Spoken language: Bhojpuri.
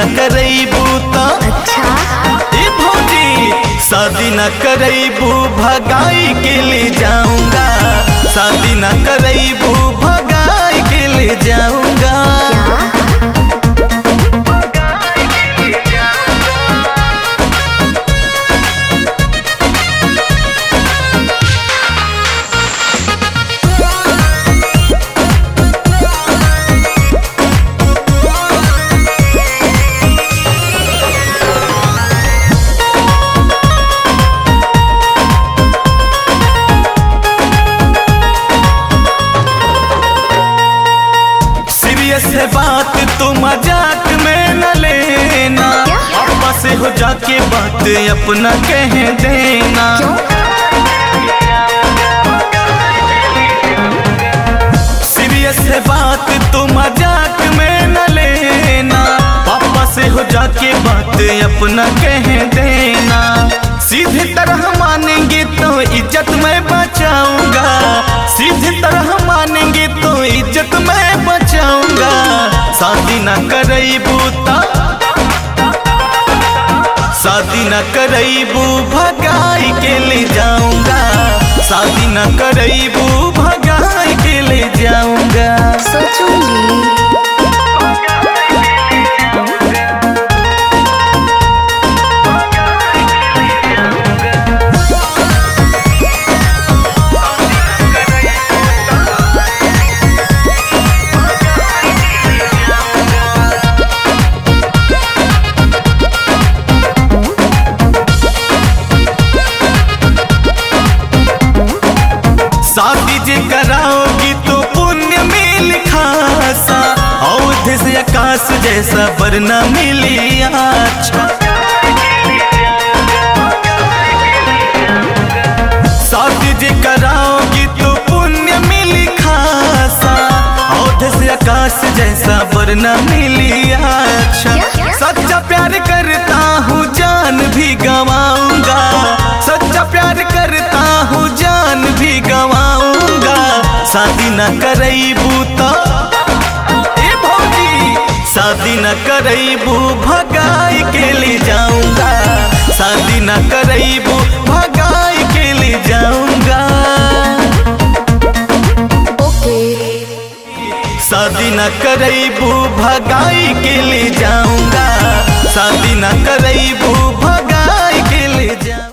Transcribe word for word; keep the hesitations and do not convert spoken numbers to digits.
करैबू तो अच्छा ए भौजी शादी न करैबू भगाई के ले जाऊंगा, शादी न करैबू भगाई के ले जाऊंगा। से बात तो मजाक में न लेना, पापा से हो जाके बात अपना कह देना। सीरियस है बात तो मजाक में न लेना, पापा से हो जाके बात अपना कह देना। सीधे तरह मानेंगे तो इज्जत मैं बचाऊंगा, सीधे तरह मानेंगे तो इज्जत मैं बचाऊंगा। शादी न करैबू ता शादी न करैबू भगाई के ले जाऊंगा, शादी न करैबू भगाई के ले जाऊंगा। सोचूंगी शादी जे कराओगी तो पुण्य मिल खासा, औध से आकाश जैसा वरना मिली अच्छा। शादी जे कराओगी तो पुण्य मिल खासा, औध से आकाश जैसा वरना मिली अच्छा। सच्चा प्यार करता हूँ जान भी गवाऊंगा, सच्चा प्यार करता हूँ जान भी गवाऊंगा। शादी न करैबू तो ए भौजी शादी न करैबू भगाई के ले जाऊंगा, शादी न करैबू भगाई के ले जाऊंगा। शादी न करैबू भगाई के ले जाऊंगा, शादी न करैबू भगाई के ले जाऊंगा।